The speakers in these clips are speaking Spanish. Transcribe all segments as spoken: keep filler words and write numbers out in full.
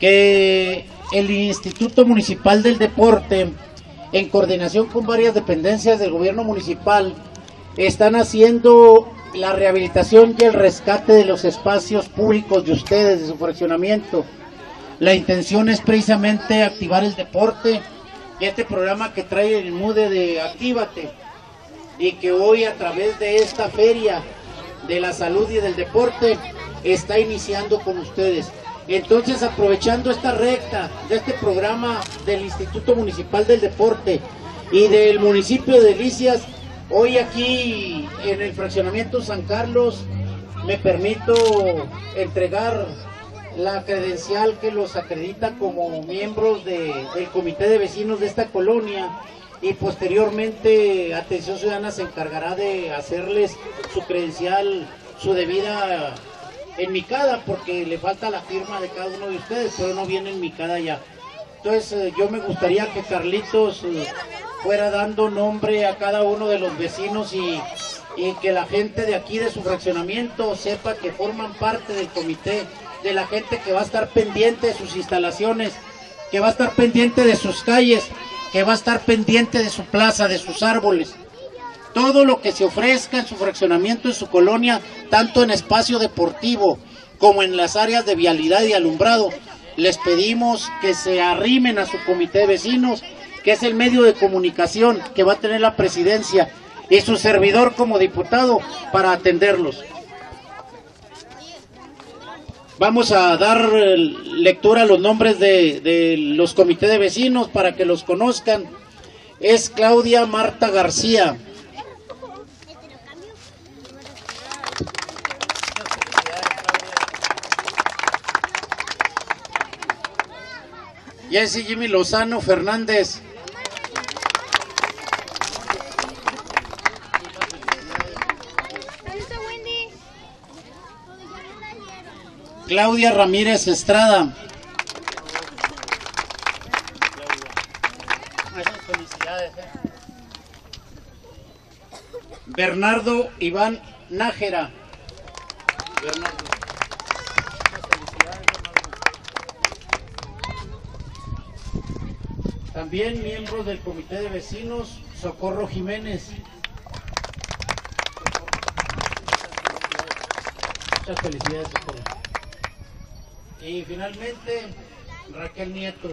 que el Instituto Municipal del Deporte, en coordinación con varias dependencias del gobierno municipal, están haciendo la rehabilitación y el rescate de los espacios públicos de ustedes, de su fraccionamiento. La intención es precisamente activar el deporte y este programa que trae el MUDE de Actívate, y que hoy a través de esta feria de la salud y del deporte está iniciando con ustedes. Entonces, aprovechando esta recta de este programa del Instituto Municipal del Deporte y del municipio de Delicias, hoy aquí en el fraccionamiento San Carlos me permito entregar la credencial que los acredita como miembros de, del comité de vecinos de esta colonia, y posteriormente Atención Ciudadana se encargará de hacerles su credencial, su debida enmicada, porque le falta la firma de cada uno de ustedes, pero no viene enmicada ya. Entonces eh, yo me gustaría que Carlitos eh, fuera dando nombre a cada uno de los vecinos y, y que la gente de aquí de su fraccionamiento sepa que forman parte del comité, de la gente que va a estar pendiente de sus instalaciones, que va a estar pendiente de sus calles, que va a estar pendiente de su plaza, de sus árboles. Todo lo que se ofrezca en su fraccionamiento, en su colonia, tanto en espacio deportivo como en las áreas de vialidad y alumbrado, les pedimos que se arrimen a su comité de vecinos, que es el medio de comunicación que va a tener la presidencia y su servidor como diputado para atenderlos. Vamos a dar lectura a los nombres de, de los comités de vecinos para que los conozcan. Es Claudia Marta García. Jesse Jimmy Lozano Fernández. Claudia Ramírez Estrada. Felicidades, eh. Bernardo Iván Nájera. Bernardo. También miembros del comité de vecinos, Socorro Jiménez. Muchas felicidades, Socorro. Y finalmente, Raquel Nieto.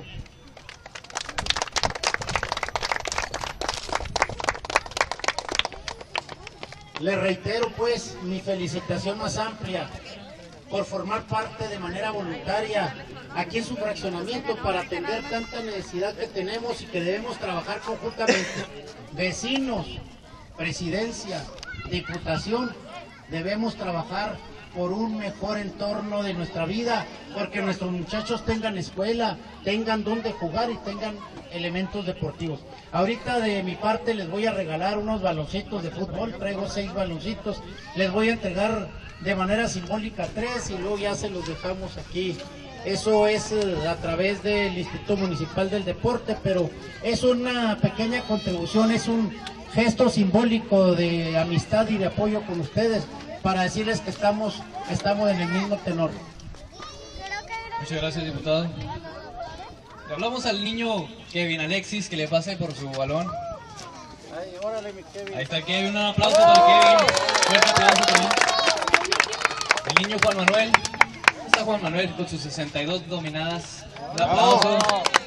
Le reitero pues mi felicitación más amplia por formar parte de manera voluntaria aquí en su fraccionamiento para atender tanta necesidad que tenemos y que debemos trabajar conjuntamente. Vecinos, presidencia, diputación, debemos trabajar por un mejor entorno de nuestra vida, porque nuestros muchachos tengan escuela, tengan donde jugar y tengan elementos deportivos. Ahorita de mi parte les voy a regalar unos baloncitos de fútbol, traigo seis baloncitos, les voy a entregar de manera simbólica tres y luego ya se los dejamos aquí. Eso es a través del Instituto Municipal del Deporte, pero es una pequeña contribución, es un gesto simbólico de amistad y de apoyo con ustedes, para decirles que estamos, estamos en el mismo tenor. Muchas gracias, diputado. Le hablamos al niño Kevin Alexis que le pase por su balón. Ay, órale, mi Kevin. Ahí está Kevin, un aplauso para Kevin. Fuerte aplauso también. El niño Juan Manuel. Ahí está Juan Manuel con sus sesenta y dos dominadas. Un aplauso.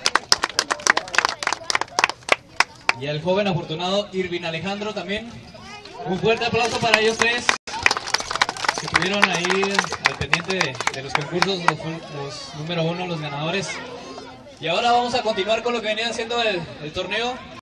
Y al joven afortunado Irvin Alejandro también. Un fuerte aplauso para ellos tres, que estuvieron ahí al pendiente de, de los concursos, los, los número uno, los ganadores. Y ahora vamos a continuar con lo que venía haciendo el, el torneo.